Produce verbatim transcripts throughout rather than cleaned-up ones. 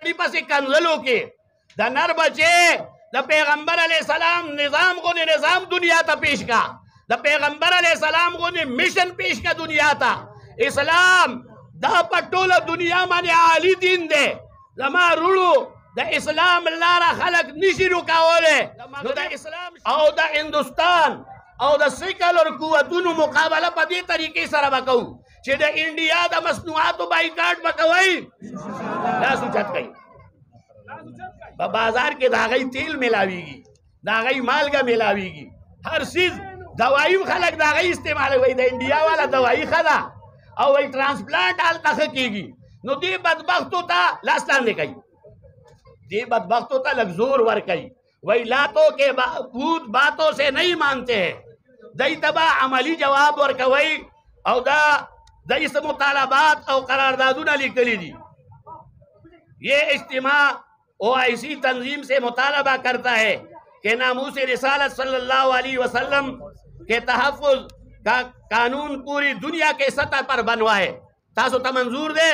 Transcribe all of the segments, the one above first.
پس کنزلو کی دا نر بچے دا پیغمبر علیہ السلام نظام کو نے نظام دنیا تا پیش کا دا پیغمبر علیہ السلام کو نے مشن پیش کا دنیا تا اسلام دا پٹول دنیا مانے عالی دین دے لما رولو دا اسلام لارا خلق نشی رکاولے دا اسلام او دا ہندوستان او دا سکل اور قوتون مقابلہ پا دی طریقے سر بکو چھے دا انڈیا دا مصنوعاتو بائیکاٹ بکوئی لا سوچت کئی با بازار کے داغی تیل ملاوی گی داغی مالگا ملاوی گی ہر چیز دوائی خلق داغی استعمال ہوئی دا انڈیا والا دوائی خدا او وی ٹرانسپلانٹ آل تخت کی گی نو دی بدبختو تا لاستان دے کئی دی بدبختو تا لگ زور ور کئی وی لاتوں کے بود باتوں سے نہیں مانتے ہیں دی تبا عملی جواب ور کوئی او دا دی سے مطالبات او قراردادون علی کلی دی یہ اجتماع او ایسی تنظیم سے مطالبہ کرتا ہے کہ ناموس رسالت صلی اللہ علیہ وسلم کے تحفظ کا قانون پوری دنیا کے سطح پر بنوائے تاسو تا منظور دے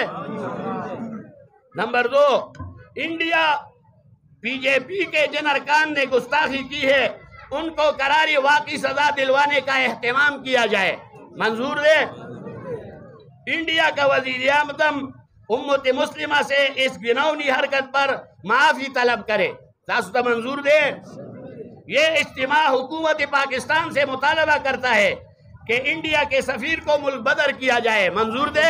نمبر دو انڈیا پی جے پی کے جن ارکان نے گستاخی کی ہے ان کو قراری واقعی سزا دلوانے کا اہتمام کیا جائے منظور دے انڈیا کا وزیر اعظم امت مسلمہ سے اس گناونی حرکت پر معافی طلب کرے تاسو منظور دے یہ اجتماع حکومت پاکستان سے مطالبہ کرتا ہے کہ انڈیا کے سفیر کو ملک بدر کیا جائے منظور دے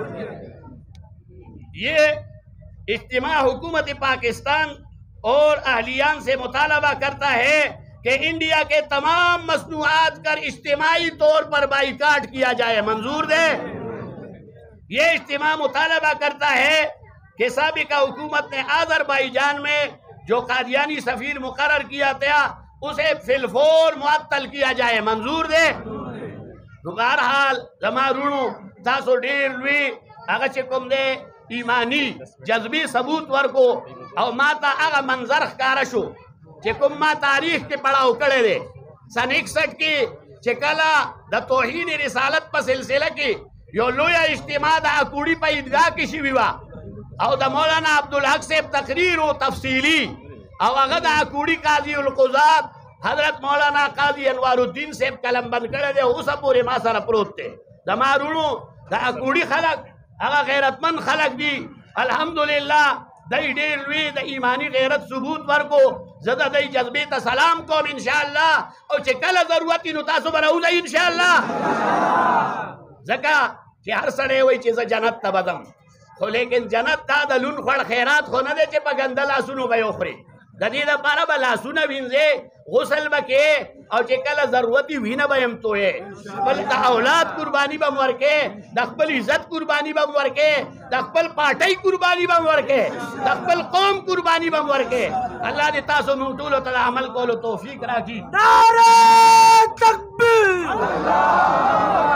یہ اجتماع حکومت پاکستان اور اہلیان سے مطالبہ کرتا ہے کہ انڈیا کے تمام مصنوعات کر اجتماعی طور پر بائیکاٹ کیا جائے منظور دے یہ اجتماع مطالبہ کرتا ہے کہ سابقہ حکومت نے آذربائیجان میں جو قادیانی سفیر مقرر کیا تھا اسے فی الفور معطل کیا جائے منظور دے بہرحال لما رونو تاسو ډیر لوی هغه چې کوم دی ایمانی جذبی ثبوت ورکو او ماتا هغه منظر ښکاره شو چې کوم ما تاریخ کې پڑھاو کړی دی سن اکسٹھ کې چې کله د توهین رسالت په سلسله کې یو لوی اجتماع د اکوړي په عیدګاه کې شوې وه او د مولانا عبدالحق صاحب تقریر و تفصیلی او هغه د اکوړي قاضي القضات حضرت مولانا قاضی انوار الدین صاحب کلم بند کرے دے اوسا پورے ما سارا پروت تے دا مارونو دا اکوڑی خلق اگا غیرتمند خلق دی الحمدللہ دی دیر لوی دا ایمانی غیرت ثبوت ورکو زدہ دی جذبی تا سلام کوم انشاءاللہ او چے کل ضرورتی نتاسو براو دا انشاءاللہ زکا چے ہر سڑے ہوئی چیزا جنت تا بدم خو لیکن جنت تا دا لون خوڑ خیرات خو ندے چے پا گندل آسونو بیو خری دا دیدہ پارا با لاسونا بینزے غسل بکے او چکل ضرورتی وینا بیم تو ہے بل دا اولاد قربانی بم ورکے دا خپل عزت قربانی بم ورکے دا خپل پارٹی قربانی بم ورکے دا خپل قوم قربانی بم ورکے اللہ دی تاسو نوٹولو تلا عمل کولو توفیق راکی نعرہ تکبیر